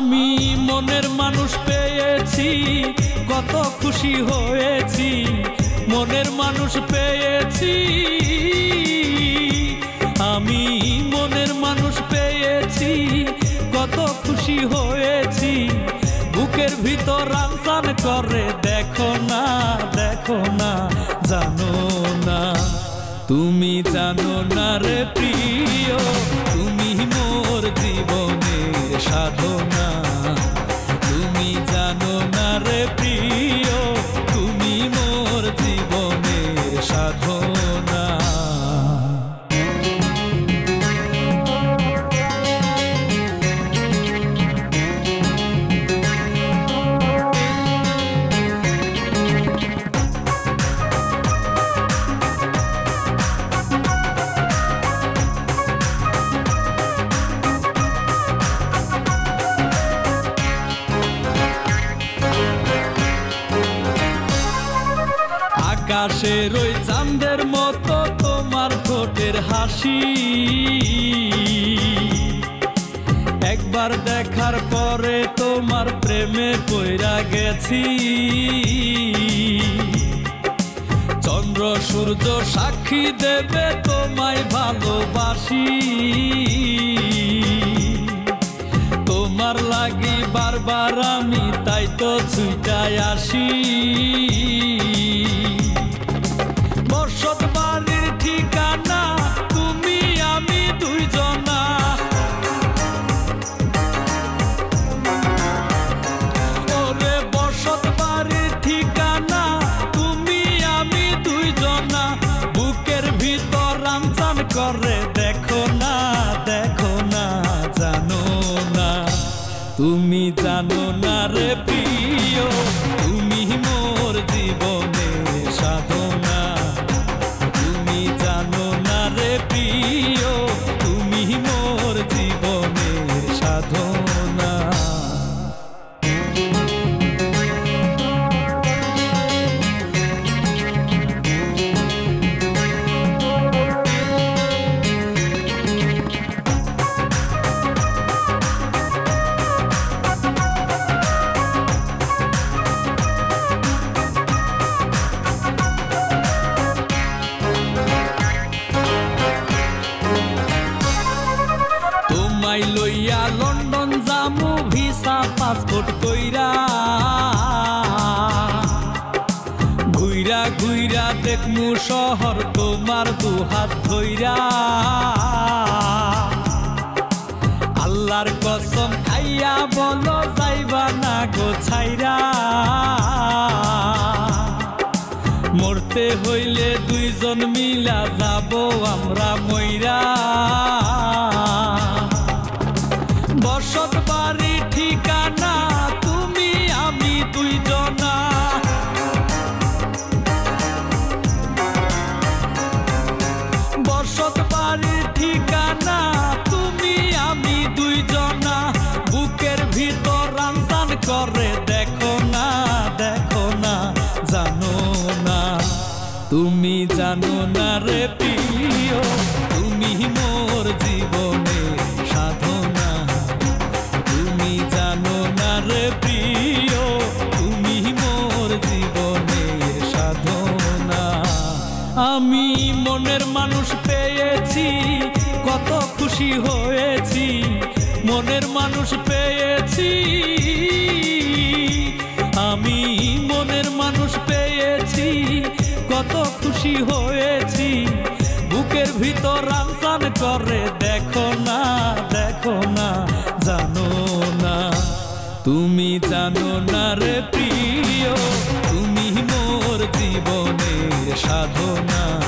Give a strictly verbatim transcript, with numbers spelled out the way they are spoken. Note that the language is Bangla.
আমি মনের মানুষ পেয়েছি, কত খুশি হয়েছি। মনের মানুষ পেয়েছি, আমি মনের মানুষ পেয়েছি, কত খুশি হয়েছি। বুকের ভিতর রানসান করে, দেখো না দেখো না, জানো না তুমি জানো না রে প্রিয়, তুমি মোর জীবনের সাধনা। তুমি জানো না রে প্রিয়, তুমি মোর জীবনের সাধনা। আকাশের ওই চাঁদের মতো তোমার ঠোঁটের হাসি, একবার দেখার পরে তোমার প্রেমে পইরা গেছি। চন্দ্র সূর্য সাক্ষী দেবে তোমায় ভালোবাসি। তোমার লাগি বারবার আমি তাই তো ছুটায় আসি। বসত বাড়ির ঠিকানা তুমি আমি দুইজনা, ওরে বসত বাড়ির ঠিকানা তুমি আমি দুইজনা। বুকের ভিতর রানসান করে, দেখো না দেখো না, জানো না তুমি জানো না রে প্রিয়, তুমি মোর জীবনের সাধনা। তুমি জানো না রে প্রিয়, তুমি মোর জীবনের সাধনা। তোমায় লইয়া লন্ডন যামু ভিসা পাসপোর্ট কইরা, ঘুইরা ঘুইরা দেখমু শহর তোমার দুহাত ধইরা। আল্লাহর কসম খাইয়া বলো যাইবা না গো ছাইরা। মরতে হইলে দুইজন মিলা যাব আমরা মইরা। বসত বাড়ি ঠিকানা তুমি আমি দুইজনা, বসত বাড়ির ঠিকানা তুমি আমি দুইজনা। বুকের ভিতর রানসান করে, দেখো না দেখো না, জানো না তুমি জানো না রে প্রিয়, তুমি মোর জীবনের সাধনা। তুমি জানো না রে প্রিয়, তুমি মোর জীবনের সাধনা। আমি মনের মানুষ পেয়েছি, কত খুশি হয়েছি। মনের মানুষ পেয়েছি, আমি মনের মানুষ পেয়েছি, কত খুশি হয়েছি। বুকের ভিতর রানসান করে, দেখো না দেখো না, জানো না তুমি জানো না রে প্রিয়, তুমি মোর জীবনের সাধনা।